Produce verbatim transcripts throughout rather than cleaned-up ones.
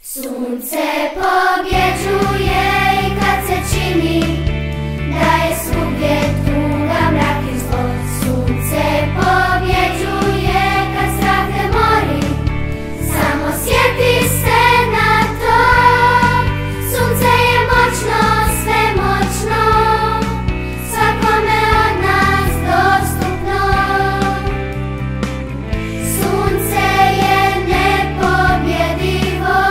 Sunce pobjeđuje i kad se čini da je svugdje tuga, mrak i zlo. Sunce pobjeđuje kad strah te mori, samo sjeti se na to. Sunce je moćno, svemoćno, svakome od nas dostupno. Sunce je nepobjedivo.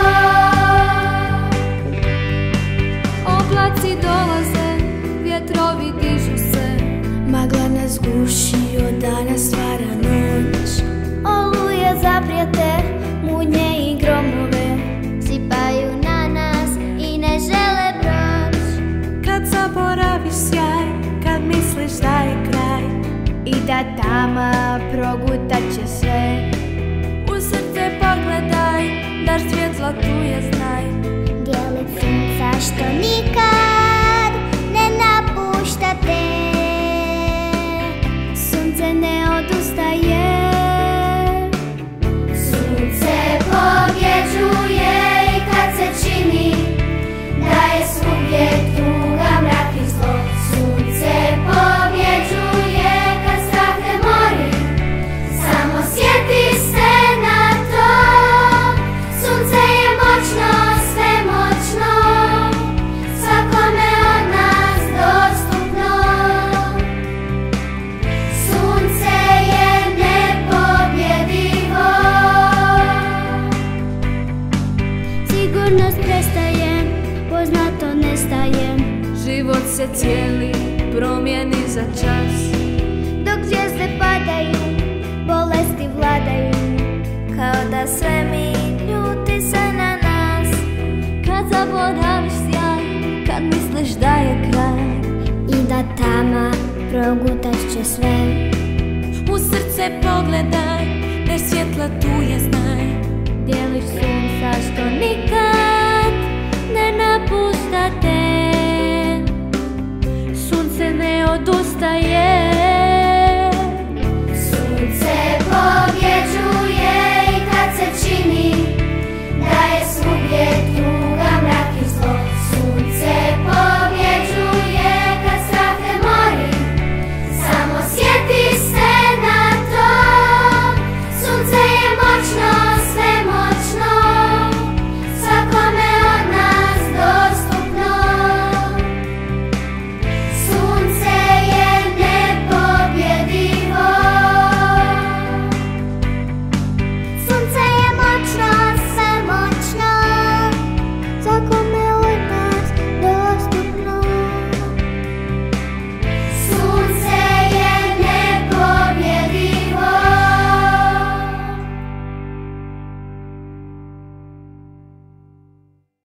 Oblaci dolaze, vjetrovi dižu se, magla nas guši, od dana stvara noć. Oluje zaprijete, munje i gromove sipaju na nas i ne žele proć. Kad zaboraviš sjaj, kad misliš da je kraj I da tama progutat će sve. U srce pogledaj, dar svjetla tu je, znaj. Djelić sunca što nikad ne napušta te. Sunce ne odustaje. Sunce pobjeđuje i kad se čini da je svugdje tuga, mrak i zlo. Sunce pobjeđuje kad strah te mori, samo sjeti se na to. Sunce je moćno, svemoćno, svakome od nas dostupno. Sunce je nepobjedivo. Sigurnost prestaje, poznato nestaje. Život se cijeli promijeni za čas. Dok zvijezde padaju, bolesti vladaju, kao da svemir ljuti se na nas. kad zaboraviš sjaj, kad misliš da je kraj. I da tama progutat će sve. U srce pogledaj, dar svjetla tu je, znaj. Djelić sunca što nikad ne napušta te. Sunce ne odustaje.